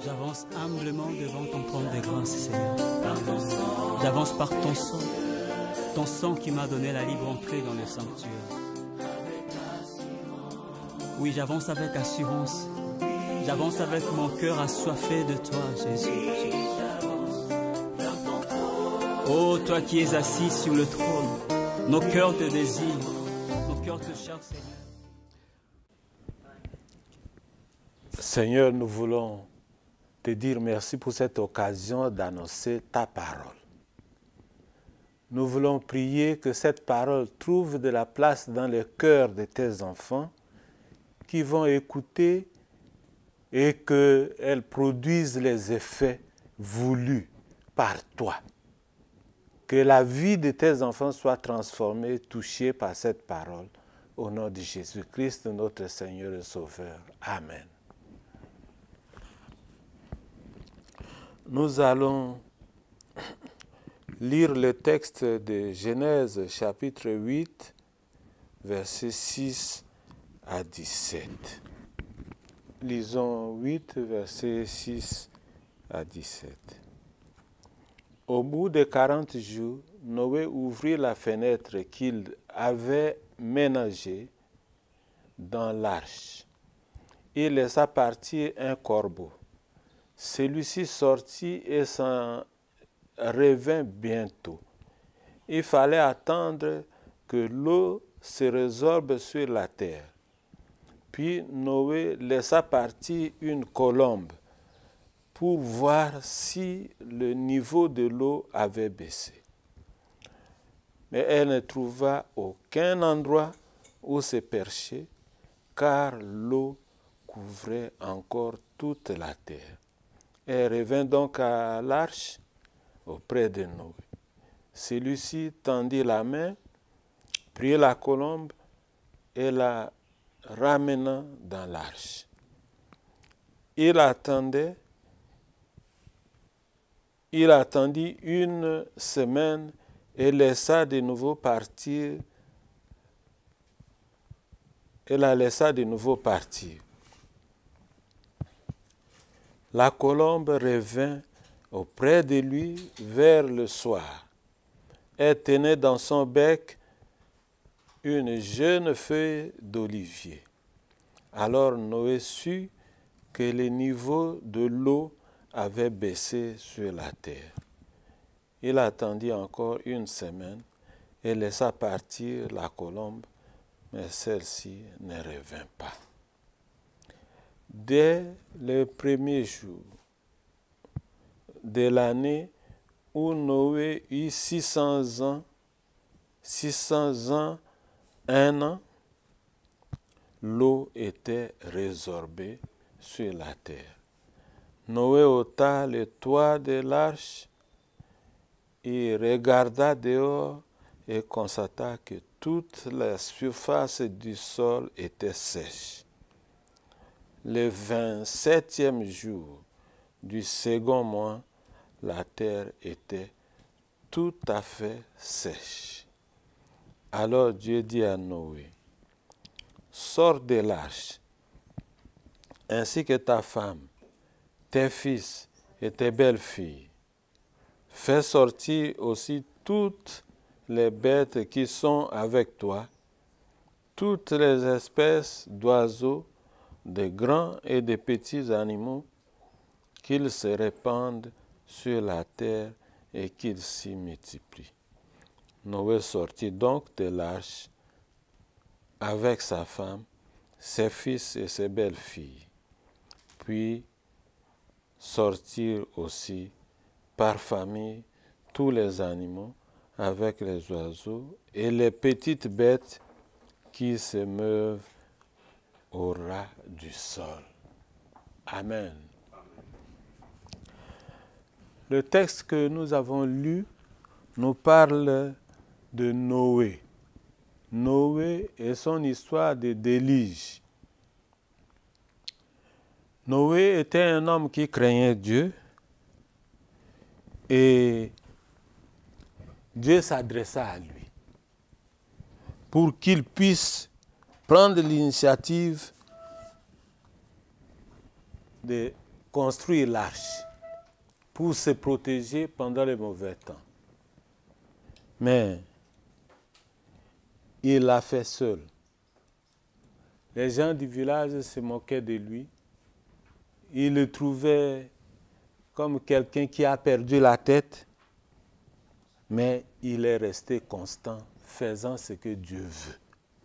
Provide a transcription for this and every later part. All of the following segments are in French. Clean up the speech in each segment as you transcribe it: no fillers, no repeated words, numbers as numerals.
J'avance humblement devant ton trône de grâce, Seigneur. J'avance par ton sang qui m'a donné la libre entrée dans le sanctuaire. Oui, j'avance avec assurance. J'avance avec mon cœur assoiffé de toi, Jésus. Oh, toi qui es assis sur le trône, nos cœurs te désirent, nos cœurs te cherchent, Seigneur. Seigneur, nous voulons te dire merci pour cette occasion d'annoncer ta parole. Nous voulons prier que cette parole trouve de la place dans le cœur de tes enfants qui vont écouter et qu'elle produise les effets voulus par toi. Que la vie de tes enfants soit transformée, touchée par cette parole. Au nom de Jésus-Christ, notre Seigneur et Sauveur. Amen. Nous allons lire le texte de Genèse chapitre 8, versets 6 à 17. Lisons 8, versets 6 à 17. Au bout de 40 jours, Noé ouvrit la fenêtre qu'il avait ménagée dans l'arche. Il laissa partir un corbeau. Celui-ci sortit et s'en revint bientôt. Il fallait attendre que l'eau se résorbe sur la terre. Puis Noé laissa partir une colombe pour voir si le niveau de l'eau avait baissé. Mais elle ne trouva aucun endroit où se percher, car l'eau couvrait encore toute la terre. Elle revint donc à l'arche auprès de Noé. Celui-ci tendit la main, prit la colombe et la ramena dans l'arche. Il attendit une semaine et laissa de nouveau partir. Et la laissa de nouveau partir. La colombe revint auprès de lui vers le soir. Elle tenait dans son bec une jeune feuille d'olivier. Alors Noé sut que le niveau de l'eau avait baissé sur la terre. Il attendit encore une semaine et laissa partir la colombe, mais celle-ci ne revint pas. Dès le premier jour de l'année où Noé eut 600 ans, un an, l'eau était résorbée sur la terre. Noé ôta le toit de l'arche, il regarda dehors et constata que toute la surface du sol était sèche. Le 27e jour du second mois, la terre était tout à fait sèche. Alors Dieu dit à Noé, « Sors de l'arche, ainsi que ta femme, tes fils et tes belles-filles. Fais sortir aussi toutes les bêtes qui sont avec toi, toutes les espèces d'oiseaux, de grands et de petits animaux, qu'ils se répandent sur la terre et qu'ils s'y multiplient. » Noé sortit donc de l'arche avec sa femme, ses fils et ses belles-filles. Puis sortirent aussi par famille tous les animaux avec les oiseaux et les petites bêtes qui se meuvent au ras du sol. Amen. Le texte que nous avons lu nous parle de Noé. Noé et son histoire de déluge. Noé était un homme qui craignait Dieu et Dieu s'adressa à lui pour qu'il puisse prendre l'initiative de construire l'arche pour se protéger pendant les mauvais temps. Mais il l'a fait seul. Les gens du village se moquaient de lui. Ils le trouvaient comme quelqu'un qui a perdu la tête. Mais il est resté constant, faisant ce que Dieu veut.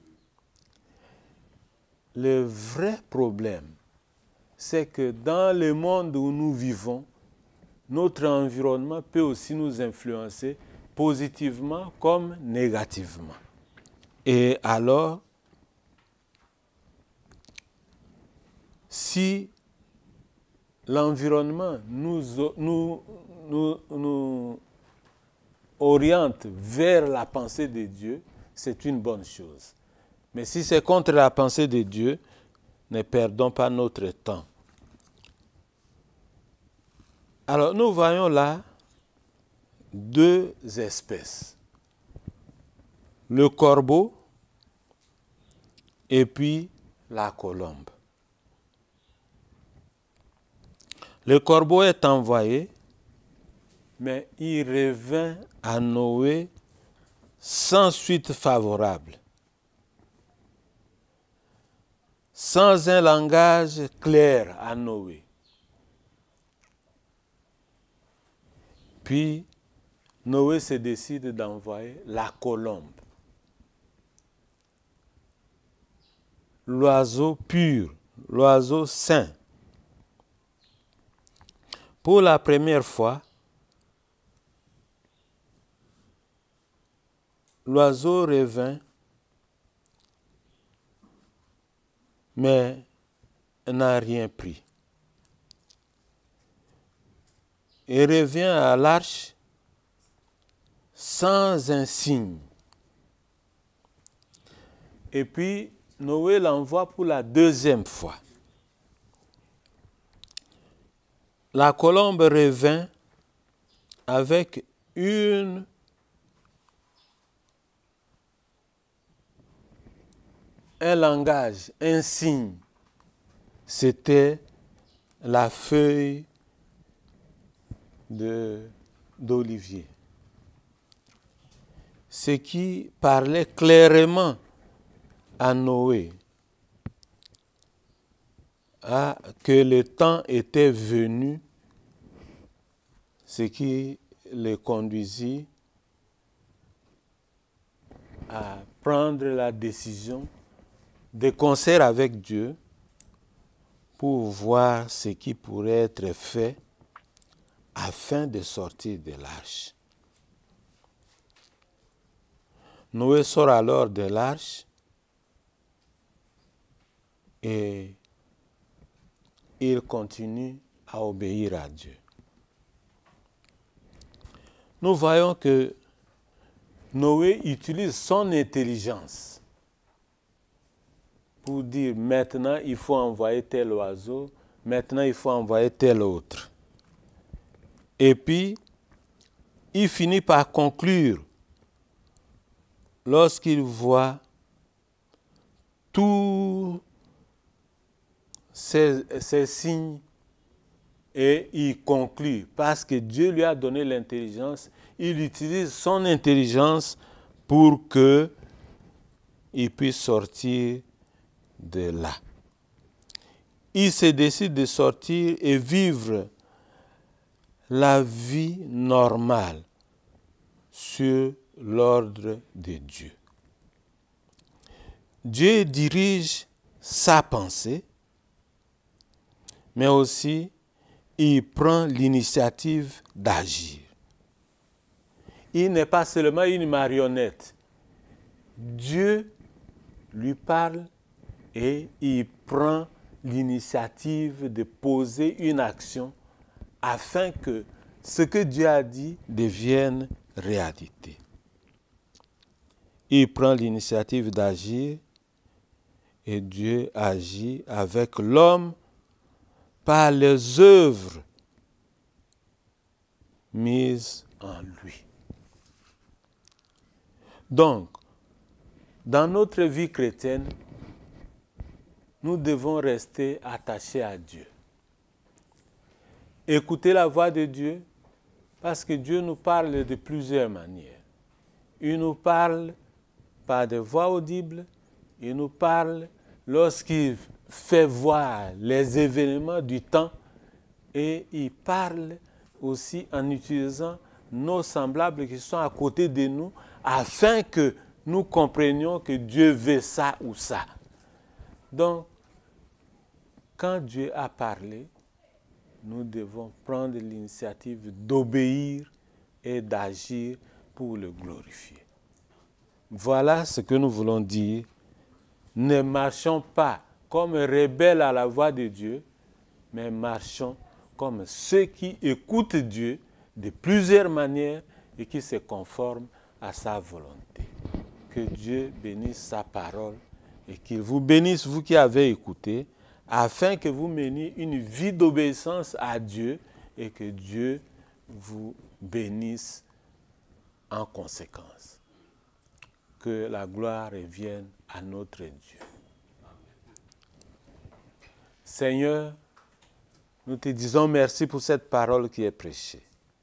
Le vrai problème, c'est que dans le monde où nous vivons, notre environnement peut aussi nous influencer positivement comme négativement. Et alors, si l'environnement nous oriente vers la pensée de Dieu, c'est une bonne chose. Mais si c'est contre la pensée de Dieu, ne perdons pas notre temps. Alors, nous voyons là deux espèces. Le corbeau et puis la colombe. Le corbeau est envoyé, mais il revient à Noé sans suite favorable, sans un langage clair à Noé. Puis, Noé se décide d'envoyer la colombe, l'oiseau pur, l'oiseau saint. Pour la première fois, l'oiseau revint, mais n'a rien pris. Il revient à l'arche sans un signe. Et puis, Noé l'envoie pour la deuxième fois. La colombe revint avec un langage, un signe. C'était la feuille d'olivier. Ce qui parlait clairement à Noé que le temps était venu, ce qui le conduisit à prendre la décision de concert avec Dieu pour voir ce qui pourrait être fait afin de sortir de l'arche. Noé sort alors de l'arche et il continue à obéir à Dieu. Nous voyons que Noé utilise son intelligence pour dire maintenant il faut envoyer tel oiseau, maintenant il faut envoyer tel autre. Et puis, il finit par conclure lorsqu'il voit tous ces signes et il conclut parce que Dieu lui a donné l'intelligence, il utilise son intelligence pour qu'il puisse sortir de là. Il se décide de sortir et vivre la vie normale sur l'ordre de Dieu. Dieu dirige sa pensée, mais aussi il prend l'initiative d'agir. Il n'est pas seulement une marionnette. Dieu lui parle et il prend l'initiative de poser une action afin que ce que Dieu a dit devienne réalité. Il prend l'initiative d'agir et Dieu agit avec l'homme par les œuvres mises en lui. Donc, dans notre vie chrétienne, nous devons rester attachés à Dieu. écouter la voix de Dieu, parce que Dieu nous parle de plusieurs manières. Il nous parle par des voix audibles, il nous parle lorsqu'il fait voir les événements du temps, et il parle aussi en utilisant nos semblables qui sont à côté de nous, afin que nous comprenions que Dieu veut ça ou ça. Donc, quand Dieu a parlé, nous devons prendre l'initiative d'obéir et d'agir pour le glorifier. Voilà ce que nous voulons dire. Ne marchons pas comme rebelles à la voix de Dieu, mais marchons comme ceux qui écoutent Dieu de plusieurs manières et qui se conforment à sa volonté. Que Dieu bénisse sa parole et qu'il vous bénisse, vous qui avez écouté, afin que vous meniez une vie d'obéissance à Dieu et que Dieu vous bénisse en conséquence. Que la gloire revienne à notre Dieu. Seigneur, nous te disons merci pour cette parole qui est prêchée.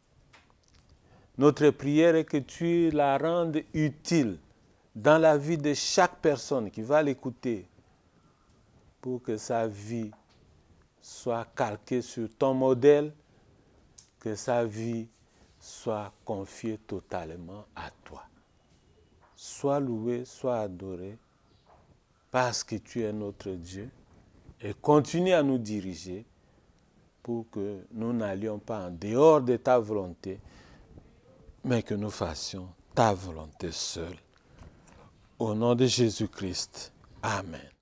Notre prière est que tu la rendes utile dans la vie de chaque personne qui va l'écouter, pour que sa vie soit calquée sur ton modèle, que sa vie soit confiée totalement à toi. Sois loué, sois adoré, parce que tu es notre Dieu, et continue à nous diriger pour que nous n'allions pas en dehors de ta volonté, mais que nous fassions ta volonté seule. Au nom de Jésus-Christ. Amen.